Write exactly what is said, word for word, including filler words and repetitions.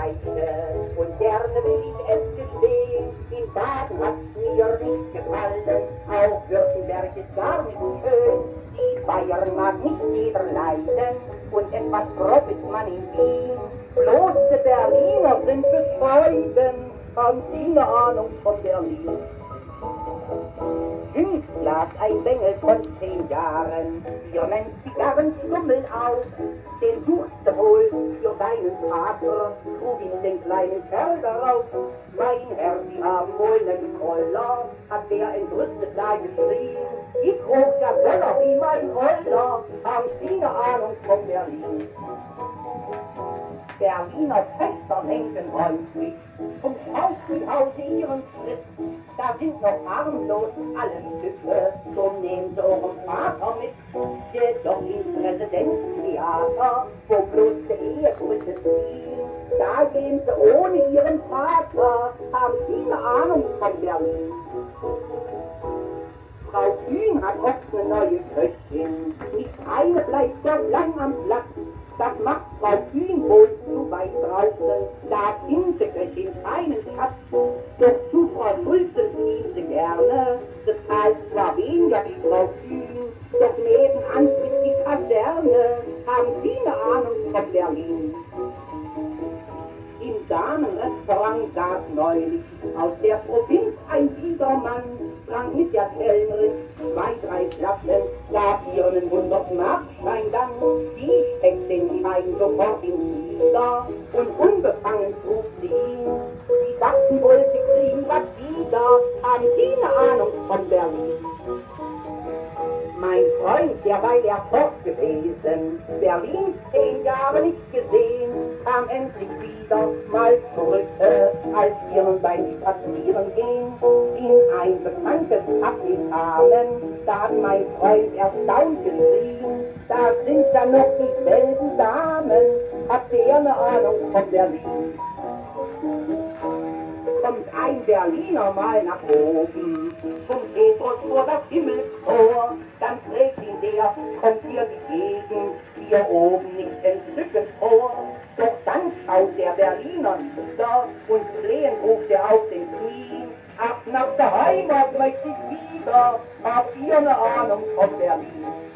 Seite und gerne will ich es gestehen, in Baden hat's mir nicht gefallen, auch Württemberg ist gar nicht schön. Die Bayern mag nicht jeder leiden und etwas grob ist man in Wien. Bloß die Berliner sind bescheiden, haben sie eine Ahnung von Berlin. Jüngst lag ein Bengel von zehn Jahren, ihr nennt Zigarrenstummel auf. Den suchte wohl für seinen Vater, trug ihn den kleinen Kerl darauf. Mein Herr, Sie haben wohl nen Koller, hat der entrüstet da geschrien. Ich trug der Böller wie mein Roller, haben Sie ne Ahnung von Berlin? Berliner Töchter lenken häufig zum Schauspielhause ihren Schritt. Da sind noch harmlos alle Stücke, so nehmen sie euren Vater mit. Jedoch ins Residenztheater, wo bloß die Ehegründe ziehen, da gehen sie ohne ihren Vater, haben sie eine Ahnung von Berlin. Frau Kühn hat oft eine neue Köchin, nicht eine bleibt so lang am Platz. Das macht Frau Kühn wohl zu weit draußen, da findet die Köchin keinen Schatz. Doch zu Frau Schulze ziehen sie gerne, das zahlt zwar weniger wie Frau Kühn, doch nebenan ist die Kaserne, haben Sie eine Ahnung von Berlin? Im Damenrestaurant saß neulich aus der Provinz ein Biedermann, trank mit der Kellnerin zwei, drei Flaschen, gab ihr einen hundert Markschein dann, die steckt den Schein sofort ins Lieder und unbefangen trug sie ihn. Sie dachten wohl, sie kriegen was wieder, haben Sie eine Ahnung von Berlin? Mein Freund, derweil er fort gewesen, Berlin zehn Jahre nicht gesehen, kam endlich wieder mal zurück, als wir nun beim Spazierengehen in ein bekanntes Café kamen. Da hat mein Freund erstaunt geschrien, da sind ja noch dieselben Damen, habt ihr eine Ahnung von Berlin? Kommt ein Berliner mal nach oben, zum Petrus vor das Himmelstor, dann trägt ihn der, kommt hier die Gegend, hier oben nicht entzückend vor. Doch dann schaut der Berliner wieder und flehend ruft er auf den Knien, ach, nach der Heimat möchte ich wieder, habt ihr eine Ahnung von Berlin?